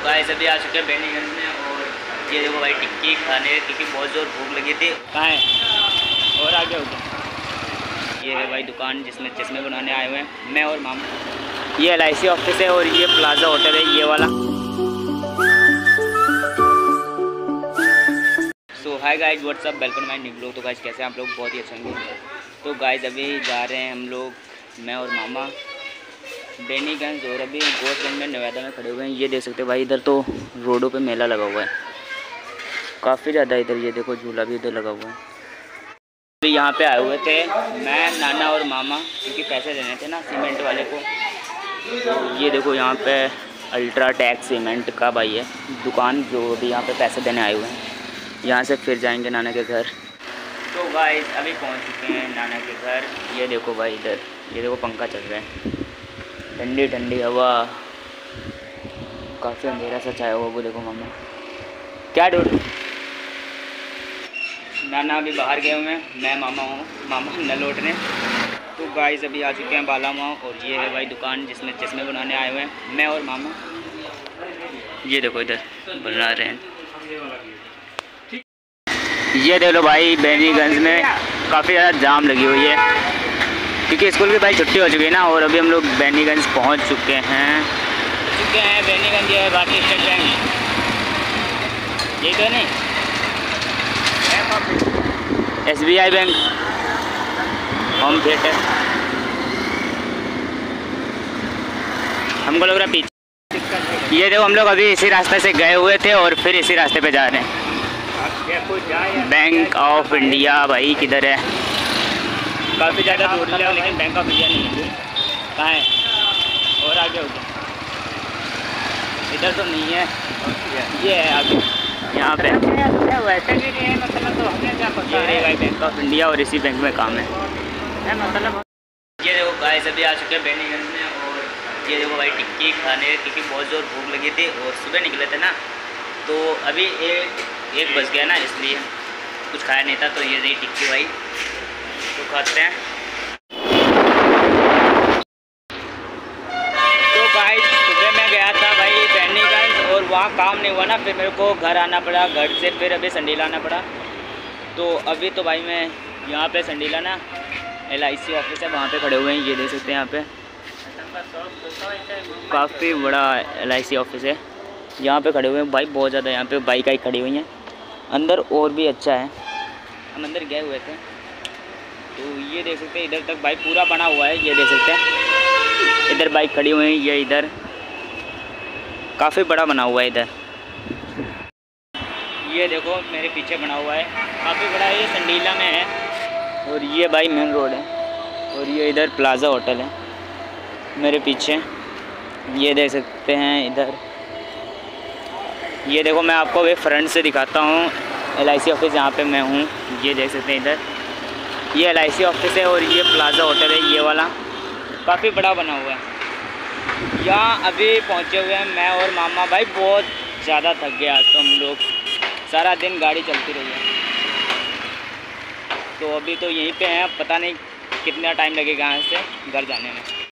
Guys अभी आ चुके हैं बेनीगंज में और ये देखो भाई टिक्की खाने क्योंकि बहुत ज़ोर भूख लगी थी। कहाँ है और आगे हो गया। ये है भाई दुकान जिसमें चश्मे बनाने आए हुए हैं मैं और मामा। ये LIC ऑफिस है और ये प्लाजा होटल है ये वाला। So hi guys what's up welcome my new blog. तो गाइज कैसे हैं आप लोग? बहुत ही अच्छे होंगे। तो गाइज अभी जा रहे हैं हम लोग मैं और मामा बेनीगंज और अभी गोसगंज में नवादा में खड़े हुए हैं। ये देख सकते हैं भाई इधर तो रोडों पे मेला लगा हुआ है काफ़ी ज़्यादा। इधर ये देखो झूला भी इधर लगा हुआ है। अभी यहाँ पे आए हुए थे मैं नाना और मामा क्योंकि पैसे देने थे ना सीमेंट वाले को। तो ये देखो यहाँ पे अल्ट्राटेक सीमेंट का भाई है दुकान जो अभी यहाँ पे पैसे देने आए हुए हैं। यहाँ से फिर जाएंगे नाना के घर। तो गाइस अभी पहुँच चुके हैं नाना के घर। ये देखो भाई इधर ये देखो पंखा चल रहा है ठंडी ठंडी हवा। काफ़ी अंधेरा सा छाया हुआ वो देखो मामा क्या ढूंढ। नाना अभी बाहर गए हुए हैं मैं मामा हूँ मामा न लौटने। तो गाइस अभी आ चुके हैं बाला माँ और ये है भाई दुकान जिसमें चश्मे बनाने आए हुए हैं मैं और मामा। ये देखो इधर बना रहे हैं। ये देख लो भाई बेनीगंज में काफ़ी ज़्यादा जाम लगी हुई है क्योंकि स्कूल की भाई छुट्टी हो चुकी है ना। और अभी हम लोग बेनीगंज पहुंच चुके हैं बेनीगंज। ये है भारतीय स्टेट बैंक ये तो नहीं SBI बैंक होम थिएटर। हमको लग रहा पीछे। ये देखो हम लोग अभी इसी रास्ते से गए हुए थे और फिर इसी रास्ते पे जा रहे हैं। बैंक ऑफ इंडिया भाई किधर है? काफ़ी ज़्यादा दूर है लेकिन बैंक ऑफ इंडिया नहीं है। कहाँ है और आगे हो गया? इधर तो नहीं है ये है आगे यहाँ पे। वैसे भी नहीं है मतलब तो हमें क्या पता है भाई बैंक ऑफ इंडिया और इसी बैंक में काम है मतलब। ये देखो गाइस अभी आ चुके हैं बेनीगंज में और ये देखो भाई टिक्की खाने क्योंकि बहुत ज़ोर भूख लगी थी और सुबह निकले थे ना। तो अभी एक बज गया ना इसलिए कुछ खाया नहीं था। तो ये रही टिक्की भाई तो खाते हैं। तो गाइस सुबह मैं गया था भाई बेनीगंज और वहाँ काम नहीं हुआ ना फिर मेरे को घर आना पड़ा। घर से फिर अभी संडीला आना पड़ा। तो अभी तो भाई मैं यहाँ पे संडीला ना LIC ऑफिस है वहाँ पे खड़े हुए हैं। ये देख सकते हैं यहाँ पे काफ़ी बड़ा LIC ऑफिस है। यहाँ पे खड़े हुए हैं भाई बहुत ज़्यादा। यहाँ पे बाइक आई खड़ी हुई हैं अंदर और भी अच्छा है। हम अंदर गए हुए थे तो ये देख सकते हैं इधर तक भाई पूरा बना हुआ है। ये देख सकते हैं इधर बाइक खड़ी हुई है। ये इधर काफ़ी बड़ा बना हुआ है इधर। ये देखो मेरे पीछे बना हुआ है काफ़ी बड़ा। ये संडीला में है और ये भाई मेन रोड है और ये इधर प्लाजा होटल है मेरे पीछे। ये देख सकते हैं इधर। ये देखो मैं आपको अभी फ्रंट से दिखाता हूँ LIC ऑफिस जहाँ पे मैं हूँ। ये देख सकते हैं इधर ये LIC ऑफिस है और ये प्लाजा होटल है ये वाला काफ़ी बड़ा बना हुआ है। यहाँ अभी पहुँचे हुए हैं मैं और मामा। भाई बहुत ज़्यादा थक गए आज तो हम लोग सारा दिन गाड़ी चलती रही है। तो अभी तो यहीं पे हैं पता नहीं कितना टाइम लगेगा यहाँ से घर जाने में।